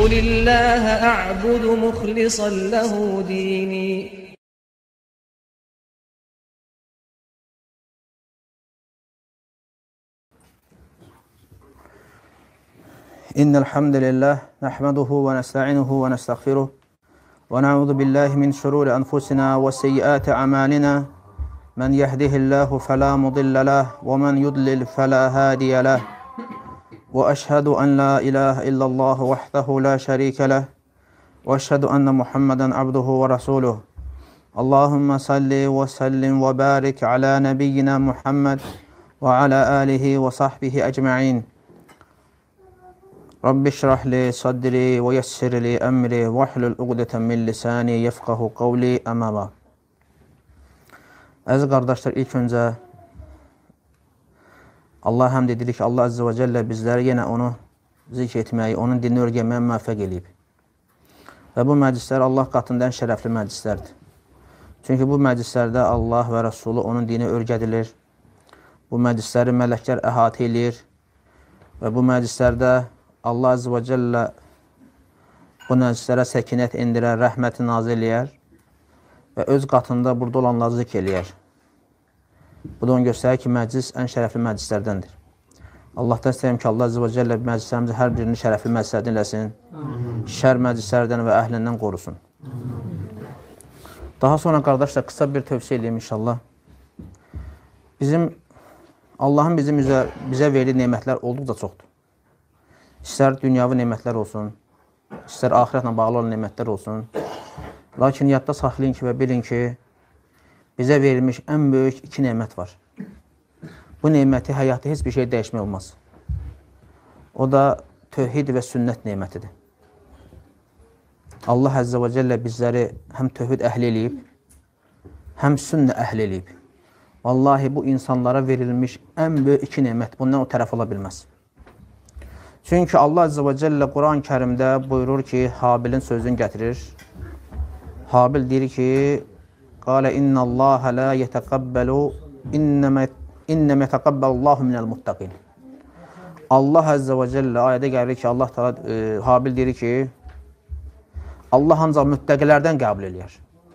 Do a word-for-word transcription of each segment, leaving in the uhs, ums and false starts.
قل الله أعبد مخلصا له ديني. إن الحمد لله نحمده ونستعينه ونستغفره ونعوذ بالله من شرور أنفسنا وسيئات أعمالنا من يهده الله فلا مضل له ومن يضلل فلا هادي له وأشهد أن لا إله إلا الله وحده لا شريك له وأشهد أن محمدا عبده ورسوله. اللهم صل وسلم وبارك على نبينا محمد وعلى آله وصحبه أجمعين. رب اشرح لي صدري ويسر لي أمري واحلل عقدة من لساني يفقه قولي. Amma ba'd. Əziz qardaşlar, ilk öncə Allah həmd edirik ki, Allah Azze və Cəllə bizləri yenə onu zikr etməyi, onun dinini öyrənməyə müvəffəq edib. Və bu məclislər Allah qatında ən şərəfli məclislərdir. Çünki bu məclislərdə Allah və Rəsulü onun dini öyrədilir. Bu məclisləri mələklər əhatə edir və bu məclislərdə Allah Azze və Cəllə bu məclislərə səkinət indirər, rəhməti nazil eləyər və öz qatında burada olanları zikr eləyər. Bu da onu göstərir ki, məclis ən şərəfli məclislərdəndir. Allahdan istəyirəm ki, Allah Azze və Cəllə məclislərimizi hər birini şərəfli məclislərdən eləsin, şər məclislərdən və əhlindən qorusun. Daha sonra qardaşlar, qısa bir tövsiyə edeyim inşallah. Bizim, Allahın bizim üzə, bizə verdiyi nemətlər olduqca çoxdur. İstər dünyavi nemətlər olsun, istər ahirətlə bağlı olan nemətlər olsun. Lakin yadda saxlayın ki və bilin ki, bizə verilmiş ən böyük iki nemət var. Bu neməti həyatda heç bir şey dəyişmək olmaz. O da tövhid və sünnət nemətidir. Allah Əzzə və Cəllə bizləri həm tövhid əhli eləyib, həm sünnə əhli eləyib. Vallahi bu insanlara verilmiş ən böyük iki nemət, bundan o tərəf ola bilməz. Çünki Allah Əzzə və Cəllə Quran-ı Kərimdə buyurur ki, Habilin sözünü gətirir. Habil deyir ki, Qalə innəlləhə lə yətəqəbbəlu innəmə yətəqəbbəlullahu minəl muttəqin. Allah Əzzə və Cəllə ayədə gəlir ki, Allah təala e, Habil deyir ki, Allah ancaq müttəqilərdən qəbul eləyər.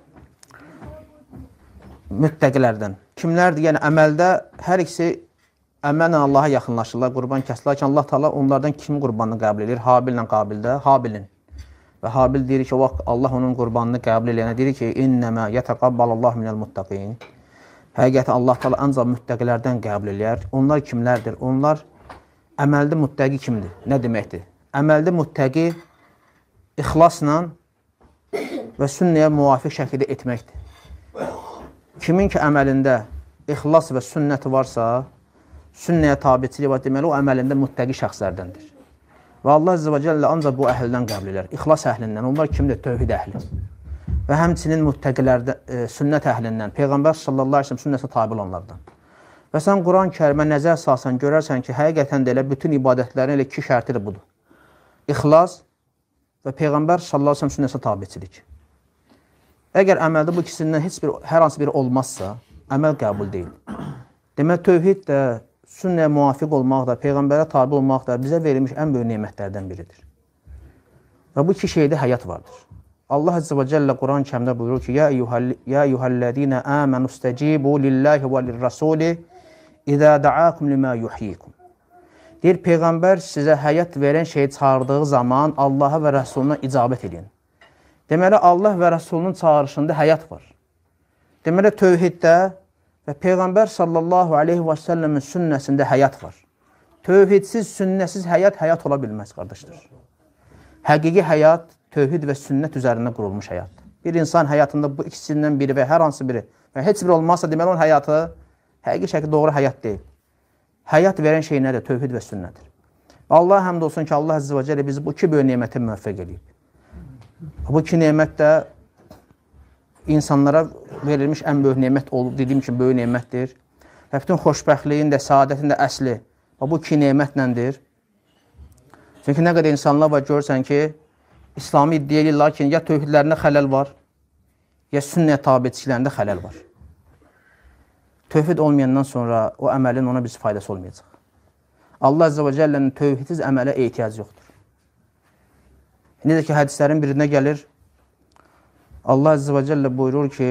Müttəqilərdən. Kimlərdir? Yəni əməldə hər ikisi əməllə Allaha yaxınlaşırlar, qurban kəsirlər. Lakin Allah təala onlardan kimin qurbanını qəbul edir? Habillə Qabildə, Habilin. Və Habil deyir ki, o Allah onun qurbanını qəbul eləyənə deyir ki, innəmə yətəqabbalallahu minəl muttəqin. Həqiqətən Allah təala ancaq müttəqilərdən qəbul eləyər. Onlar kimlərdir? Onlar əməldə müttəqi kimdir? Nə deməkdir? Əməldə müttəqi ixlasla və sünnəyə müvafiq şəkildə etməkdir. Kimin ki əməlində ixlas və sünnəti varsa, sünnəyə tabiçilik var, deməli o əməlində müttəqi şəxslərdəndir. Və Allah Əzzə və Cəllə ancaq bu əhlindən qəbul edər. İxlas əhlindən. Onlar kimdir? Tövhid əhli. Və həmçinin müttəqilərdə, e, sünnət əhlindən. Peyğəmbər sallallahu əleyhi və səlləm sünnəsə tabi olanlardan. Və sən Quran-ı Kərimə nəzər salsan, görərsən ki, həqiqətən də elə bütün ibadətlərin elə iki şərti də budur. İxlas və Peyğəmbər sallallahu əleyhi və səlləm sünnəsə tabiçilik. Əgər əməldə bu ikisindən heç bir, hər hansı biri olmazsa, əməl qəbul deyil. Demək, tövhid də, sünnəyə müvafiq olmaq da, Peyğəmbərə tabi olmaq da bizə verilmiş ən böyük nemətlərdən biridir. Və bu iki şeydə həyat vardır. Allah Əzzə və Cəllə Quran-ı Kərimdə buyurur ki, Ya eyyuhəllədinə əmənu istəcibu lillahi və lirrasuli İzə da'akum limə yuhyikum. Deyir, Peyğəmbər sizə həyat verən şeyi çağırdığı zaman Allaha və Rəsuluna icabət edin. Deməli, Allah və Rəsulunun çağırışında həyat var. Deməli, tövhiddə və Peyğəmbər sallallahu aleyhi və səlləmin sünnəsində həyat var. Tövhidsiz, sünnəsiz həyat, həyat ola bilməz, qardaşlar. Həqiqi həyat, tövhid və sünnət üzərində qurulmuş həyat. Bir insan həyatında bu ikisindən biri və hər hansı biri və heç biri olmazsa, deməli, onun həyatı həqiqi şəkildə doğru həyat deyil. Həyat verən şey nədir? Tövhid və sünnədir. Və Allah həmd olsun ki, Allah Əzzə və Cəllə bizi bu iki böyük nemətə müvəffəq edib. Bu iki nemət də insanlara verilmiş ən böyük nemət olub, dediyim kimi böyük nemətdir. Və bütün xoşbəxtliyin də, saadətin də əsli bu iki nemətlədir. Çünki nə qədər insanlar var, görürsən ki, İslami iddia edirlər ki, ya tövhidlərində xələl var, ya sünnə tabiçilərində xələl var. Tövhid olmayandan sonra o əməlin ona bir faydası olmayacaq. Allah Əzzə və Cəllənin tövhidsiz əmələ ehtiyac yoxdur. Necə ki, hədislərin birində gəlir, Allah Əzzə və Cəllə buyurur ki,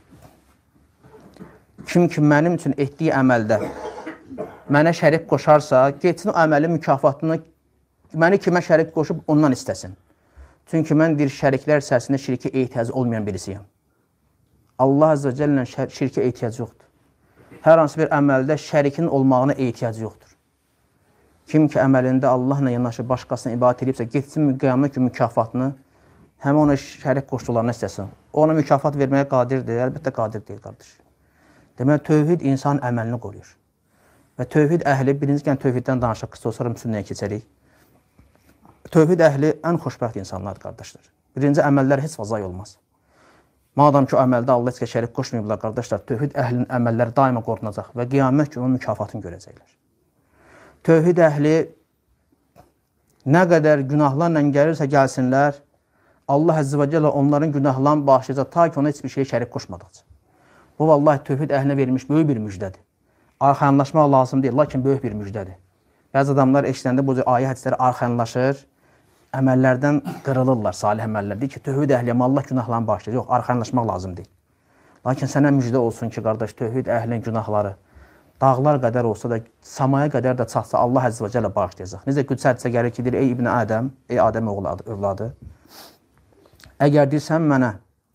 kim ki mənim üçün etdiyi əməldə mənə şərik qoşarsa, getsin o əməlin mükafatını məni kimə şərik qoşub ondan istəsin. Çünki mən bir şəriklər içərisində şirkə ehtiyacı olmayan birisiyəm. Allah Əzzə və Cəllə şirkə ehtiyacı yoxdur. Hər hansı bir əməldə şərikin olmağına ehtiyacı yoxdur. Kim ki əməlində Allahla yanaşı başqasına ibadət edibsə, getsin qiyamət günü mükafatını həmin ona şərik qoşduqlarına istəsin. Ona mükafat verməyə qadirdir, əlbəttə qadir deyil, qardaş. Demək, tövhid insanın əməlini qoruyur. Və tövhid əhli, birinci gələn tövhiddən danışaq, qısa sonra sünnəyə keçərik. Tövhid əhli ən xoşbəxt insanlardır, qardaşlar. Birinci əməllər heç vazay olmaz. Madam ki, o əməldə Allah heç şərik qoşmayıblar, qardaşlar, tövhid əhlinin əməlləri daima qorunacaq və qiyamət günü onun mükafatını görəcəklər. Tövhid əhli nə qədər günahlarla gəlirsə gəlsinlər, Allah Əzzə və Cəllə onların günahlarını bağışlayacaq, ta ki ona heç bir şeyə şərik qoşmadıqca. Bu, vallahi, tövhid əhlinə verilmiş böyük bir müjdədir. Arxayanlaşmaq lazım deyil, lakin böyük bir müjdədir. Bəzi adamlar eşitəndə bu ayə hədisləri arxayanlaşır, əməllərdən qırılırlar, salih əməllər. Deyir ki, tövhid əhliyəm, Allah günahlarını bağışlayacaq. Yox, arxayanlaşmaq lazım deyil. Lakin sənə müjdə olsun ki, qardaş, tövhid əhlinin günahları dağlar qədər olsa da, samaya qədər də çatsa Allah Əzzə və Cəllə bağışlayacaq. Necə qüdsə hədisə gəlir ki, deyir, ey İbn Ədəm, ey Adəm övladı, əgər deyirsən mənə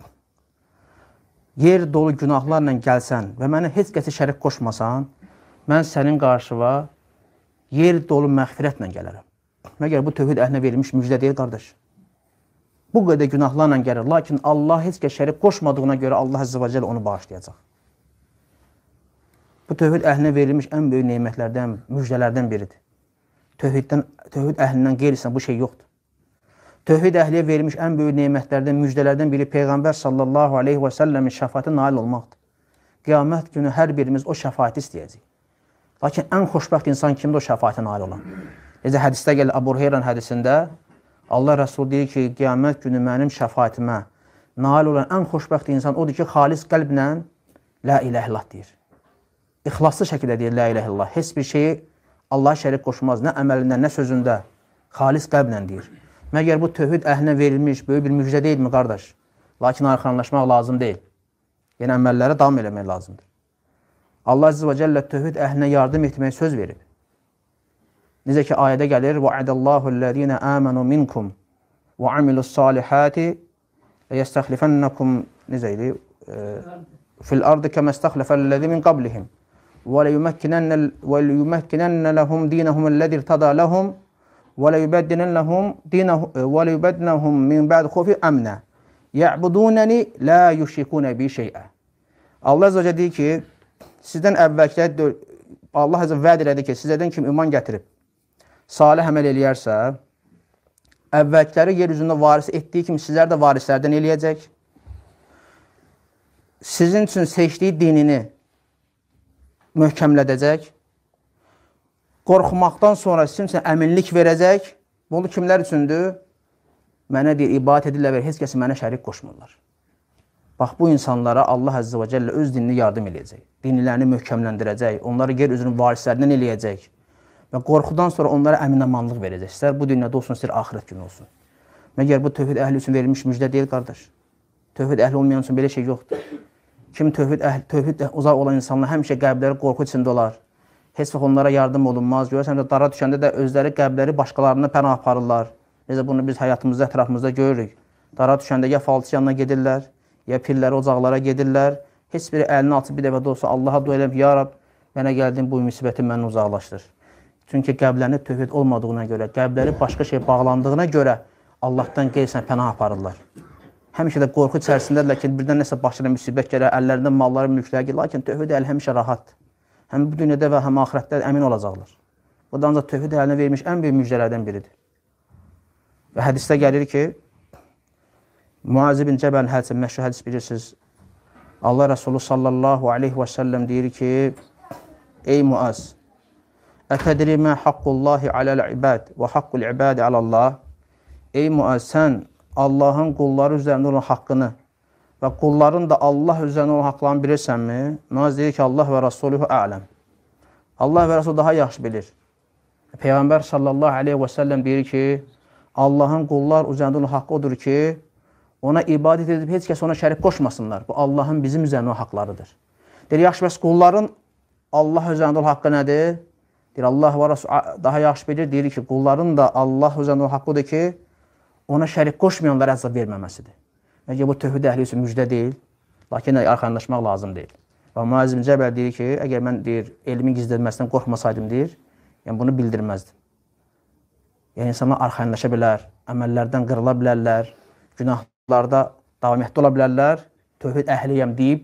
yer dolu günahlarla gəlsən və mənə heç kəsi şərik qoşmasan, mən sənin qarşıva yer dolu məğfirətlə gələrəm. Məgər bu tövhid əhlinə verilmiş müjdə deyil, qardaş. Bu qədər günahlarla gəlir, lakin Allah heç kəs şərik qoşmadığına görə Allah Əzzə və Cəllə onu bağışlayacaq. Bu tövhid əhlinə verilmiş ən böyük nemətlərdən, müjdələrdən biridir. Tövhiddən, tövhid əhlindən qeyrisinə bu şey yoxdur. Tövhid əhliyə verilmiş ən böyük nemətlərdən, müjdələrdən biri Peyğəmbər sallallahu aleyhi və səlləmin şəfaəti nail olmaqdır. Qiyamət günü hər birimiz o şəfaəti istəyəcək. Lakin ən xoşbəxt insan kimdir o şəfaətə nail olan? Necə hədisdə gəlir, Əbu Hüreyrənin hədisində Allah Rəsulü deyir ki, qiyamət günü mənim şəfaətimə nail olan ən xoşbəxt insan odur ki, xalis qəlblə la ilahe illallah deyir. İxlaslı şəkildə deyir la ilahe illallah. Heç bir şeyi Allaha şərik qoşmaz, nə əməlində, nə sözündə, xalis qəlblə deyir. Məgər bu tövhid əhlinə verilmiş böyük bir müjdə deyilmi, qardaş? Lakin arxayanlaşmaq lazım deyil. Yəni, əməllərə davam eləmək lazımdır. Allah Əzzə və Cəllə tövhid əhlinə yardım etməyə söz verib. Necə ki, ayədə gəlir, وَعَدَ اللّٰهُ الَّذ۪ينَ آمَنُوا مِنْكُمْ وَعَمِلُوا الصَّالِحَاتِ لَيَسْتَخْلِفَنَّكُمْ نِزَيْلِ فِي الْأَرْضِ كَمَا اسْتَخْلَفَ الَّذ۪ي مِنْ قَبْلِهِمْ وَلَيُمَكِّنَنَّ لَهُمْ دِينَهُمُ الَّذِي ارْتَضَى لَهُمْ وَلَيُبَدِّلَنَّهُمْ مِنْ بَعْدِ خُوفِ أَمْنًا يَعْبُدُونَنِ لَا يُشْرِكُونَ بِي شَيْئًا. Allah Əzzə və Cəllə deyir ki, sizdən əvvəlkilər Allah Əzzə vəd elədi ki, sizdən kim iman gətirib, salih əməl eləyərsə, əvvəlkiləri yer üzündə varis etdiyi kimi sizlər də varislərdən eləyəcək. Sizin üçün seçdiyi dinini möhkəmlədəcək. Qorxmaqdan sonra sizin üçün əminlik verəcək. Bunu kimlər üçündür? Mənə deyir, ibadət edirlər və heç kəsi mənə şərik qoşmurlar. Bax, bu insanlara Allah Əzzə və Cəllə öz dinini yardım eləyəcək. Dinlərini möhkəmləndirəcək, onları yer üzünün varislərindən eləyəcək və qorxudan sonra onlara əmin-amanlıq verəcək. İstər bu dünyada olsun, istər axirət günü olsun. Məgər bu tövhid əhli üçün verilmiş müjdə deyil, qardaş. Tövhid əhli olmayan üçün belə şey yoxdur. Kim tövhid, əhl, tövhid uzaq olan insanlar həmişə qəlbləri qorxu içində olar. Heç vaxt onlara yardım olunmaz. Görürsən də dara düşəndə də özləri qəlbləri başqalarına pənah aparırlar. Necə bunu biz həyatımızda, ətrafımızda görürük. Dara düşəndə ya falçı yanına gedirlər, ya pirləri ocaqlara gedirlər. Heç biri əlini açıb bir dəfə də olsa Allaha dua edib, ya Rab, mənə gəldiyin bu müsibəti məndən uzaqlaşdır. Çünki qəlblərində tövhid olmadığına görə, qəlbləri başqa şey bağlandığına görə Allahdan qeyrisinə pənah aparırlar. Həmişə də qorxu içərisindədirlər ki, birdən nəsə başına müsibət gələr, əllərində malları, mülkləri gəlir. Lakin tövhid əli həmişə rahatdır. Həm bu dünyada və həm axirətdə əmin olacaqlar. Bu da ancaq tövhid əlinə verilmiş ən böyük müjdələrdən biridir. Və hədisdə gəlir ki, Muaz ibn Cəbəlin hədisi, məşhur hədis bilirsiniz. Allah Rəsulü sallallahu aleyhi və səlləm deyir ki, ey Muaz, ətədri mə haqqullahi aləl-ibad və haqqul ibadi aləllah. Ey Muaz, sən Allahın qulları üzərində olan haqqını və qulların da Allah üzərində olan haqlarını bilirsənmi? Muaz deyir ki, Allah və Rasulühü ələm. Allah və Rasul daha yaxşı bilir. Peyğəmbər sallallahu aleyhi və səlləm deyir ki, Allahın qullar üzərində olan haqqı odur ki, ona ibadət edib, heç kəs ona şərik qoşmasınlar. Bu, Allahın bizim üzərində haqqlarıdır. Deyir, yaxşı, bəs qulların Allah üzərində olan haqqı nədir? Deyir, Allah və Rasul daha yaxşı bilir, deyir ki, qulların da Allah üzərində olan haqqı odur ki, ona şərik qoşmayanlara əzab verməməsidir. Məgər bu tövhid əhli üçün müjdə deyil, lakin arxanlaşmaq lazım deyil. Və Muaz ibn Cəbəl deyir ki, əgər mən deyir, elmin gizlədilməsindən qorxmasaydım deyir, yəni bunu bildirməzdim. Yəni insanlar arxanlaşa bilər, əməllərdən qırıla bilərlər, günahlarda davamiyyətdə ola bilərlər, tövhid əhliyəm deyib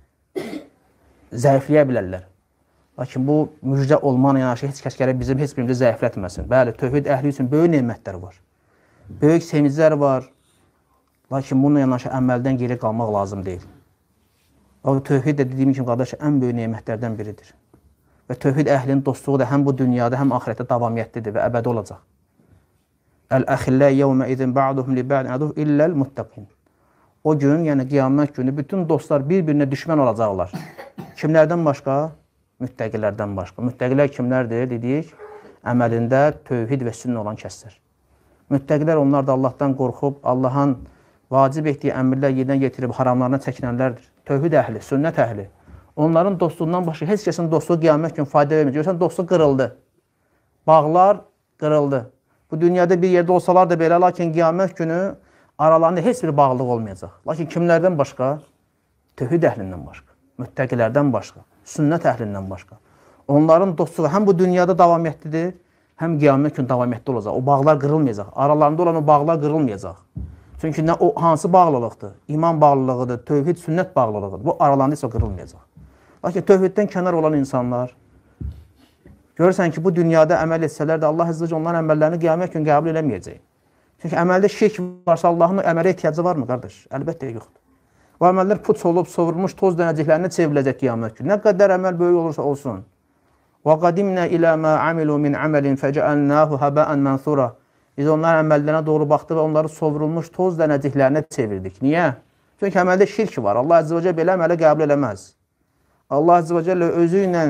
zəifləyə bilərlər. Lakin bu müjdə olmanla yanaşı heç kəs gərək bizim heç birimizi zəiflətməsin. Bəli, tövhid əhli üçün böyük nemətlər var. Böyük sevinclər var. Lakin bununla yanaşı əməldən geri qalmaq lazım deyil. O tövhid də dediyim kimi qardaş ən böyük nemətlərdən biridir. Və tövhid əhlinin dostluğu da həm bu dünyada, həm ahirətdə davamiyyətlidir və əbədi olacaq. Əl-əxillə yevmə idin ba'duhum li ba'din aduv illəl muttaqin. O gün, yəni qiyamət günü bütün dostlar bir-birinə düşmən olacaqlar. Kimlərdən başqa? Müttəqilərdən başqa. Müttəqilər kimlərdir? Dedik, əməlində tövhid və sünnə olan kəslər. Müttəqilər onlar da Allahdan qorxub, Allahın vacib etdiyi əmrlər yerinə getirib haramlarına çəkinənlərdir. Tövhid əhli, sünnət əhli. Onların dostluğundan başqa heç kəsin dostluğu qiyamət gün fayda verməyəcək. Görürsən, dostluq qırıldı. Bağlar qırıldı. Bu dünyada bir yerdə olsalar da belə, lakin qiyamət günü aralarında heç bir bağlılıq olmayacaq. Lakin kimlərdən başqa? Tövhid əhlindən başqa, müttəqilərdən başqa, sünnət əhlindən başqa. Onların dostluğu həm bu dünyada davamiyyətlidir, həm qiyamət gün davamiyyətli olacaq. O bağlar qırılmayacaq. Aralarında olan o bağlar qırılmayacaq. Çünki nə, o hansı bağlılıqdır? İman bağlılığıdır, tövhid, sünnət bağlılığıdır. Bu aralarında isə qırılmayacaq. Lakin tövhiddən kənar olan insanlar, görürsən ki, bu dünyada əməl etsələr də Allah Əzzə və Cəllə onların əməllərini qiyamət gün qəbul eləməyəcək. Çünki əməldə şirk varsa Allahın əmələ ehtiyacı varmı, qardaş? Əlbəttə yoxdur. O əməllər puç olub, sovrulmuş toz dənəciklərinə çevriləcək qiyamət gün. Nə qədər əməl böyük olursa olsun. وَقَدِمْنَا إِلَى مَا عَمِلُوا مِنْ عَمَلٍ فَجَعَلْنَاهُ هَبَاءً مَنْثُورًا. Biz onların əməllərinə doğru baxdı və onları sovrulmuş toz dənəciklərinə çevirdik. Niyə? Çünki əməldə şirk var. Allah Əzzə və Cəllə belə əmələ qəbul eləməz. Allah Əzzə və Cəllə özü ilə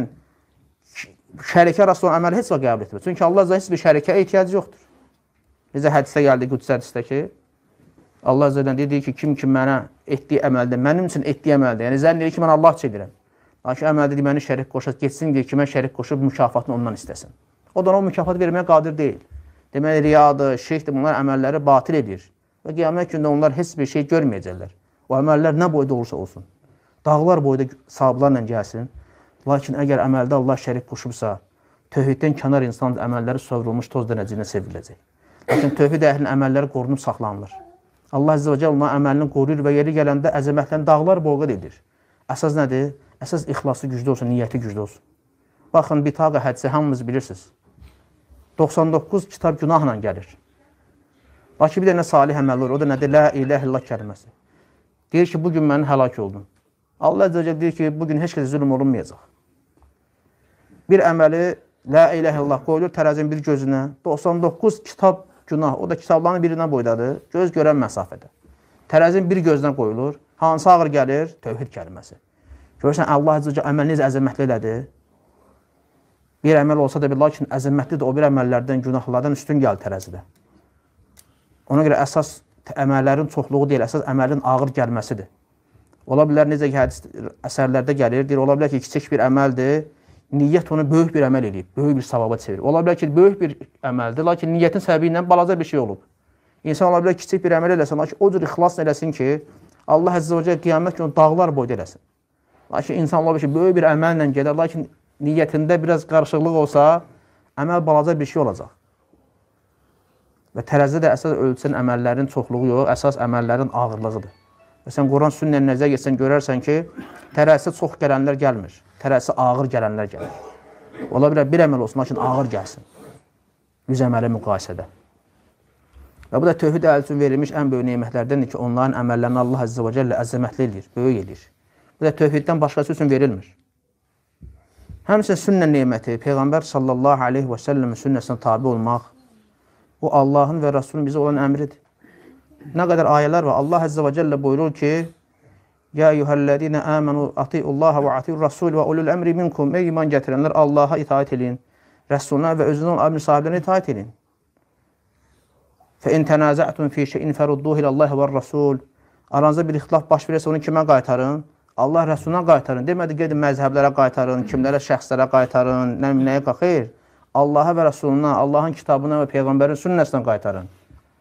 şərikə arasında olan əməli heç vaxt qəbul etmir. Çünki Allah Əzzə heç bir şərikə ehtiyacı yoxdur. Bizə hədisdə gəldi, Qüdüs hədisdə ki, Allah Əzzə və Cəllə dedi ki, kim ki mənə etdiyi əməldə, mənim üçün etdiyi əməldə, yəni zənn edir ki, mən Allah üçün edirəm. Lakin əməldə deməni şərik qoşaq, getsin deyir ki, mən şərik qoşub mükafatını ondan istəsin. O da o mükafatı verməyə qadir deyil. Deməli, riyadır, şirkdir, bunlar əməlləri batil edir. Və qiyamət gündə onlar heç bir şey görməyəcəklər. O əməllər nə boyda olursa olsun. Dağlar boyda sahablarla gəlsin. Lakin əgər əməldə Allah şərik qoşubsa, tövhiddən kənar insan əməlləri sovrulmuş toz dənəciyinə seviləcək. Lakin tövhid əhlinin əməlləri qorunub saxlanılır. Allah Əzzə və Cəllə onların əməlini qoruyur və yeri gələndə əzəmətlən dağlar boyda edir. Əsas nədir? Əsas ixlası güclü olsun, niyyəti güclü olsun. Baxın, bitaqa hədisi hamınız bilirsiniz. doxsan doqquz kitab günahla gəlir. Lakin bir dənə salih əməl olur, o da nədir? La ilahe illallah kəlməsi. Deyir ki, bugün mən həlak oldum. Allah Əzzə və Cəllə deyir ki, bugün heç kəsə zülm olunmayacaq. Bir əməli la ilahe illallah qoyulur tərəzin bir gözünə. doxsan doqquz kitab günah, o da kitabların birindən boydadır, göz görən məsafədə. Tərəzin bir gözdən qoyulur. Hansı ağır gəlir? Tövhid kəlməsi. Görürsən, Allah Əzzə və Cəllə əməl necə əzəmətli elədir? Bir əməl olsa da bir, lakin əzəmətlidir, o bir əməllərdən, günahlardan üstün gəlir tərəzidə. Ona görə əsas əməllərin çoxluğu deyil, əsas əməlin ağır gəlməsidir. Ola bilər, necə ki, hədis əsərlərdə gəlir, deyir, ola bilər ki, kiçik bir əməldir, niyyət onu böyük bir əməl edib, böyük bir savaba çevirir. Ola bilər ki, böyük bir əməldir, lakin niyyətin səbəbi ilə balaca bir şey olub. İnsan ola bilər kiçik bir əməl eləsin, lakin o cür ixlas eləsin ki, Allah Əzzə və Cəllə qiyamət günü dağlar boyda eləsin. Lakin insan ola bilər ki, böyük bir əməllə gedər, lakin niyyətində biraz qarışıqlıq olsa, əməl balaca bir şey olacaq. Və tərəzidə də əsas ölçən əməllərin çoxluğu yox, əsas əməllərin ağırlığıdır. Və sən Quran sünnə nəzər getsən, görərsən ki, tərəzi çox gələnlər gəlmir, tərəzi ağır gələnlər gəlir. Ola bilər bir əməl olsun, lakin ağır gəlsin. Yüz əmələ müqayisədə. Və bu da tövhid əhli üçün verilmiş ən böyük nemətlərdəndir ki, onların əməllərini Allah Əzzə və Cəllə əzəmətli edir, böyük edir. Bu da tövhiddən başqası üçün verilmir. Həmçinin sünnə neməti, Peyğəmbər sallallahu aleyhi və səlləmin sünnəsinə tabi olmaq, bu Allahın və Rasulun bizə olan əmridir. Nə qədər ayələr var, Allah Əzzə və Cəllə buyurur ki, Ya eyyuhəllədinə əmənu atiullaha və atiur rasul və ulul əmri minkum. Ey iman gətirənlər, Allaha itaət edin, Rəsuluna və özünün əmri sahiblərinə itaət edin. فَاِنْ تَنَازَعْتُمْ فِي شَيْءٍ فَرُدُّوهِ إِلَى اللّٰهِ وَالرَّسُولِ Aranızda bir ixtilaf baş verirsə onu kimə qaytarın? Allah Rəsuluna qaytarın. Demədi, gedin məzhəblərə qaytarın, kimlərə, şəxslərə qaytarın, nə nəyə qaxir? Allaha və Rəsuluna, Allahın kitabına və Peyğəmbərin sünnəsinə qaytarın.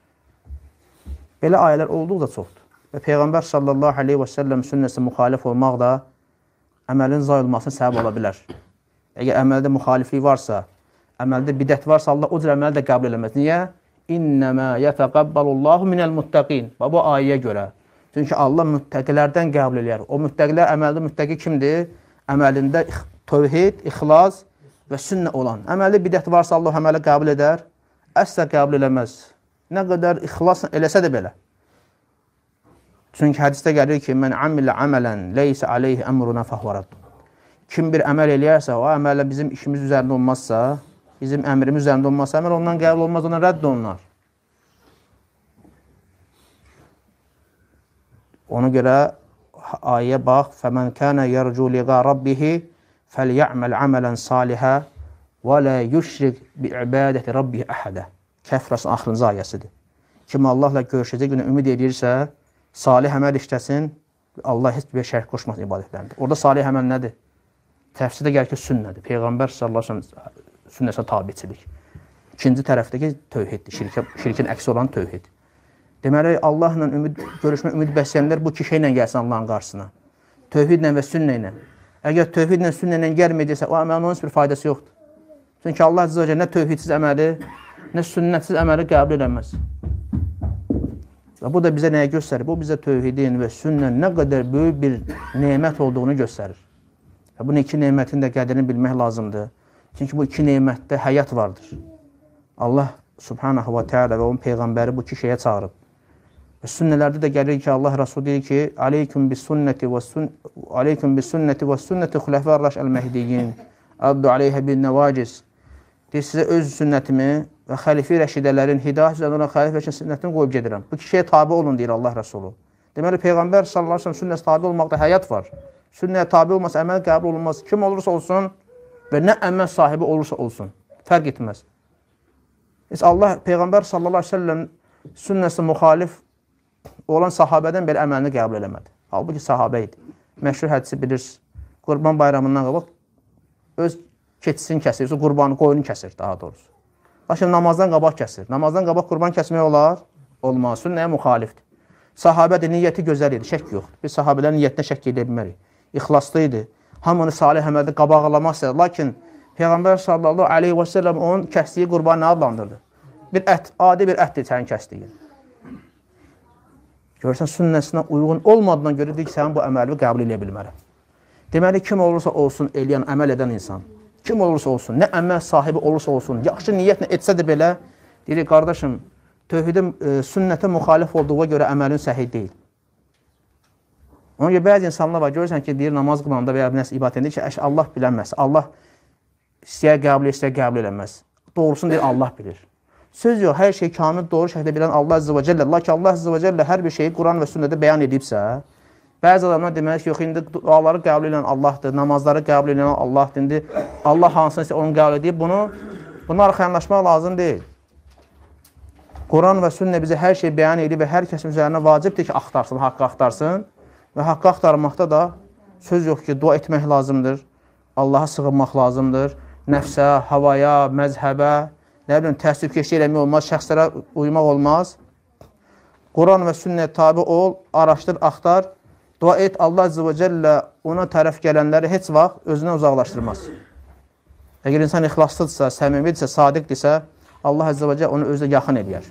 Belə ayələr olduqca çoxdur. Və Peyğəmbər sallallahu aleyhi və səlləm sünnəsinə müxalif olmaq da əməlin zay olmasına səbəb ola bilər. Əgər əməldə müxaliflik varsa, əməldə bidət varsa, Allah o cür əməli də qəbul eləməz. Niyə? İnnəmə yətəqəbbəlullahu minəl muttəqin. Bu ayəyə görə. Çünki Allah müttəqilərdən qəbul eləyər. O müttəqilər, əməldə müttəqi kimdir? Əməlində tövhid, ixlas və sünnə olan. Əməldə bidət varsa Allah əməli qəbul edər, əslə qəbul eləməz. Nə qədər ixlas eləsə də belə. Çünki hədisdə gəlir ki, mən amilə əmələn leysə aleyhi əmruna fəhvərəd. Kim bir əməl eləyərsə, o əmələ bizim işimiz üzərində olmazsa, bizim əmrimiz üzərində olmazsa, əməl ondan qəbul olmaz, ondan rədd olunar. Ona görə ayəyə bax, فَمَنْ كَانَ يَرْجُوا لِغَا رَبِّهِ فَلْيَعْمَلْ عَمَلًا صَالِحًا وَلَا يُشْرِكْ بِعِبَادَةِ رَبِّهِ أَحَدًا Kəhf Surəsinin axırıncı ayəsidir. Kim Allahla görüşəcək günü ümid edirsə, salih əməl işləsin, Allah heç bir şərh qoşmaz ibadətlərində. Orada salih əməl nədir? Təfsirdə gəlir ki, sünnədir. Peyğəmbər sallallahu əleyhi və səlləm sünnəsinə tabiçilik. İkinci tərəfdəki tövhiddir. Şirkin, şirkin əksi olan tövhid. Deməli, Allahla ümid, görüşmə ümid bəsləyənlər bu iki şeylə gəlsin Allahın qarşısına. Tövhidlə və sünnə ilə. Əgər tövhidlə, sünnə ilə gəlməyəcəksə, o əməlin onun heç bir faydası yoxdur. Çünki Allah Azza və Cəllə nə tövhidsiz əməli, nə sünnətsiz əməli qəbul eləməz. Və bu da bizə nəyə göstərir? Bu bizə tövhidin və sünnənin nə qədər böyük bir nemət olduğunu göstərir. Və bu iki nemətin də qədrini bilmək lazımdır. Çünki bu iki nemətdə həyat vardır. Allah Subhanahu wa Ta'ala və onun Peyğəmbəri bu iki şeyə çağırıb. Və sünnələrdə də gəlir ki, Allah Rasul deyir ki, Aleyküm bis sünnəti və Aleyküm bis sünnəti və sünnəti xulafə raş əl-məhdiyyin Addu aleyhə bin nəvaciz deyir, sizə öz sünnətimi və xəlifi rəşidələrin hidayət üzərində olan xəlifə rəşidin sünnətini qoyub gedirəm. Bu iki şeyə tabi olun, deyir Allah Rasulü. Deməli, Peyğəmbər sallallahu əleyhi və səlləm sünnəsə tabi olmaqda həyat var. Sünnəyə tabi olmasa əməl qəbul olunmaz. Kim olursa olsun və nə əməl sahibi olursa olsun. Fərq etməz. Allah, Peyğəmbər sallallahu əleyhi və səlləm sünnəsə müxalif olan sahabədən belə əməlini qəbul eləmədi. Halbuki sahabə idi. Məşhur hədisi bilirsiniz. Qurban bayramından qabaq öz keçisini kəsir, qurbanı, qoyunu kəsir daha doğrusu. Lakin namazdan qabaq kəsir. Namazdan qabaq qurban kəsmək olar? Olmaz. Sünnəyə müxalifdir. Sahabədir, niyyəti gözəl idi, şək yoxdur. Biz sahabələrin niyyətinə şək edə bilmərik. İxlaslı idi. Hamını salih əməldə qabaqlamaq istədi. Lakin Peyğəmbər sallallahu aleyhi və səlləm onun kəsdiyi qurbanı nə adlandırdı? Bir ət, adi bir ətdir sənin kəsdiyi. Görürsən, sünnəsinə uyğun olmadığına görə deyir ki, sənin bu əməli qəbul edə bilmərəm. Deməli, kim olursa olsun, eləyən, əməl edən insan, kim olursa olsun, nə əməl sahibi olursa olsun, yaxşı niyyətlə etsə də belə, deyir, qardaşım, tövhidin e, sünnətə müxalif olduğuna görə əməlin səhih deyil. Ona görə bəzi insanlar var, görürsən ki, deyir, namaz qılanda və ya nəsə ibadət edir ki, Allah bilənməz, Allah istəyə qəbul, istəyə qəbul eləməz. Doğrusunu deyir, Allah bilir. Söz yox, hər şey kamil, doğru şəkildə bilən Allah Azza və Cəllə. Lakin Allah Azza və Cəllə hər bir şeyi Quran və sünnədə bəyan edibsə, bəzi adamlar deməli ki, yox, indi duaları qəbul edən Allahdır, namazları qəbul edən Allahdır, indi Allah hansını onu qəbul edib, bunu, bunu arxayanlaşmaq lazım deyil. Quran və sünnə bizə hər şey bəyan edib və hər kəsin üzərinə vacibdir ki, axtarsın, haqqı axtarsın və haqqı axtarmaqda da söz yox ki, dua etmək lazımdır, Allaha sığınmaq lazımdır, nəfsə, havaya, məzhəbə, nə bileyim, təəssübkeşlik eləmək olmaz, şəxslərə uymaq olmaz. Quran və sünnəyə tabi ol, araşdır, axtar, dua et, Allah Azza və Cəllə ona tərəf gələnləri heç vaxt özündən uzaqlaşdırmaz. Əgər insan ixlaslıdırsa, səmimidirsə, sadiqdirsə, Allah Azza və Cəllə onu özünə yaxın edər.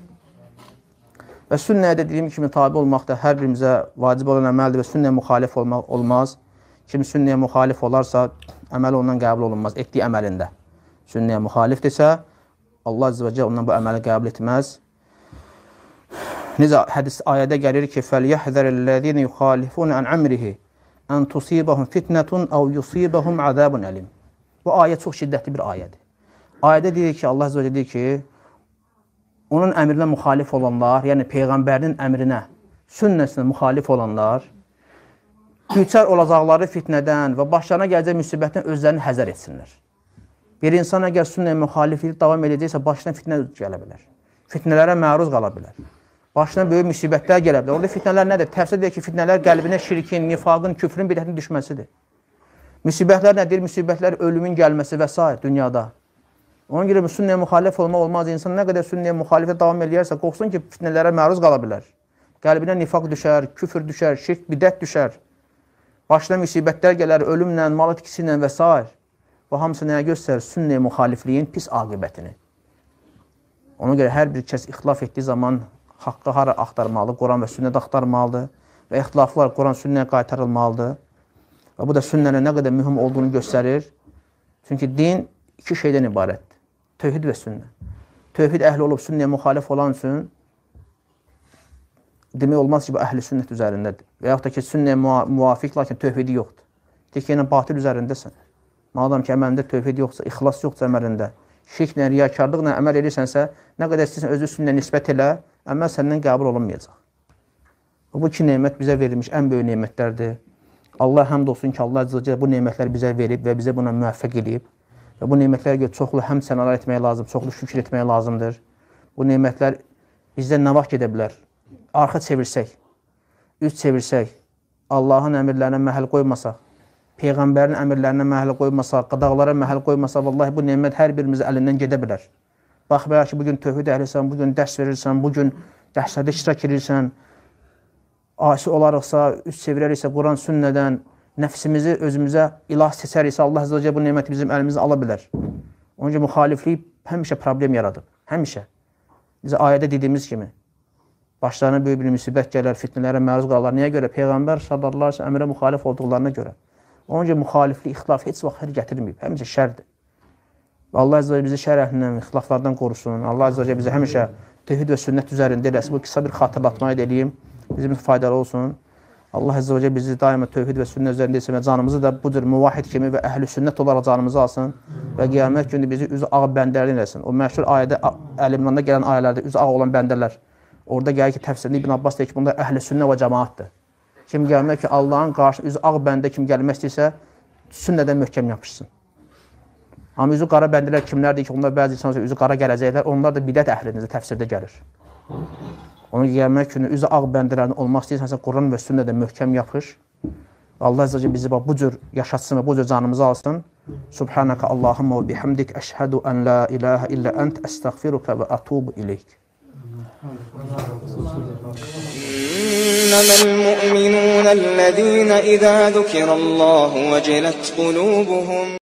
Və sünnəyə də dediyim kimi tabi olmaq da hər birimizə vacib olan əməldir və sünnəyə müxalif olmaq olmaz. Kim sünnəyə müxalif olarsa, əməli ondan qəbul olunmaz, etdiyi əməlində. Sünnəyə müxalifdirsə, Allah Azza və Cəllə ondan bu əməli qəbul etməz. Necə hədis ayədə gəlir ki, فَلْيَحْذَرِ الَّذِينَ يُخَالِفُونَ عَنْ عَمْرِهِ أَنْ تُصِيبَهُمْ فِتْنَةٌ أَوْ يُصِيبَهُمْ عَذَابٌ أَلِيمٌ. Bu ayə çox şiddətli bir ayədir. Ayədə deyir ki, Allah Azza və Cəllə deyir ki, onun əmrinə müxalif olanlar, yəni Peyğəmbərinin əmrinə, sünnəsinə müxalif olanlar, düçar olacaqları fitnədən və başlarına gələcək müsibətdən özlərini həzər etsinlər. Bir insan əgər sünnəyə müxaliflik davam edəcəksə, başına fitnə gələ bilər. Fitnələrə məruz qala bilər. Başına böyük müsibətlər gələ bilər. Orada fitnələr nədir? Təfsir deyir ki, fitnələr qəlbinə şirkin, nifaqın, küfrün, bidətin düşməsidir. Müsibətlər nədir? Müsibətlər ölümün gəlməsi və s. dünyada. Ona görə sünnəyə müxalif olmaq olmaz. İnsan nə qədər sünnəyə müxalifə davam eləyərsə, qorxsun ki, fitnələrə məruz qala bilər. Qəlbinə nifaq düşər, küfür düşər, şirk, bidət düşər. Başına müsibətlər gələr, ölümlə, mal itkisi ilə və s. Bu hamısı nəyə göstərir? Sünnəyə müxalifliyin pis aqibətini. Ona görə hər bir kəs ixtilaf etdiyi zaman haqqı hara axtarmalı, Quran və sünnədə axtarmalıdır və ixtilaflar Quran sünnəyə qaytarılmalıdır. Və bu da sünnənin nə qədər mühüm olduğunu göstərir. Çünki din iki şeydən ibarətdir. Tövhid və sünnə. Tövhid əhli olub sünnəyə müxalif olan üçün demək olmaz ki, bu əhli sünnət üzərindədir. Və yaxud da ki, sünnəyə müvafiq, lakin tövhidi yoxdur. Deyək ki, yəni batil üzərindəsən. Madam ki, əməlində tövhid yoxsa, ixlas yoxsa əməlində, şirklə, riyakarlıqla əməl edirsənsə, nə qədər istəyirsən özü sünnə nisbət elə, əməl səndən qəbul olunmayacaq. Bu iki nemət bizə verilmiş ən böyük nemətlərdir. Allah həmd olsun ki, Allah Əzələ bu nemətləri bizə verib və bizə buna müvəffəq edib. Və bu nemətlərə görə çoxlu həm sənalar etmək lazım, çoxlu şükür etmək lazımdır. Bu nemətlər bizdən nə vaxt gedə bilər? Arxa çevirsək, üst çevirsək, Allahın əmirlərinə məhəl qoymasaq, Peyğəmbərin əmirlərinə məhəl qoymasaq, qadağalara məhəl qoymasaq, vallahi bu nemət hər birimiz əlindən gedə bilər. Bax, bəlkə ki, bugün tövhid əhlisən, bugün dərs verirsən, bugün dərslərdə iştirak edirsən, asi olarıqsa, üst çevirəriksə, Quran sünnədən, nəfsimizi özümüzə ilah seçəriksə, Allah Əzələ bu neməti bizim əlimizə ala bilər. Onun üçün müxaliflik həmişə problem yaradıb, həmişə. Bizə ayədə dediyimiz kimi, başlarına böyük bir müsibət gələr, fitnələrə məruz qalarlar. Niyə görə? Peyğəmbər sallallahu əleyhi və səlləm əmrə müxalif olduqlarına görə. Onun üçün müxaliflik, ixtilaf heç vaxt xeyir gətirməyib, həmişə şərdir. Və Allah Əzələ bizi şər əhlindən, ixtilaflardan qorusun. Allah Əzələ bizi həmişə tövhid və sünnət üzərində eləsin. Bu qısa bir xatırlatmayı edeyim, bizim faydalı olsun. Allah Əzə və Cəllə bizi daima tövhid və sünnə üzərində etsin və canımızı da bu cür müvahid kimi və əhl-i sünnət olaraq canımızı alsın və qiyamət günü bizi üzü ağ bəndələrdən eləsin. O məşhur ayədə, Əl-İmranda gələn ayələrdə üzü ağ olan bəndələr. Orada gəlir ki, təfsirində İbn Abbas deyir ki, bunlar əhl-i sünnə və cəmaatdır. Kim gəlmək ki, Allahın qarşısına üzü ağ bəndə kim gəlmək istəyirsə, sünnədən möhkəm yapışsın. Amma üzü qara bəndələr kimlərdir ki, onlar bəzi insanlar üzü qara gələcəklər, onlar da bidət əhlinizə təfsirdə gəlir. Onu gəlmək günü üzü ağ bəndələrin olmaq istəyirsənsə, Quran və sünnədə möhkəm yapış. Allah Əzə bizi bu cür yaşatsın və bu cür canımızı alsın. Subhanəkə Allahumma və bihamdik, əşhədu ən la ilahə illə ənt, əstəğfiruka və ətubu ileyk. إنما المؤمنون الذين إذا ذكر الله وجلت قلوبهم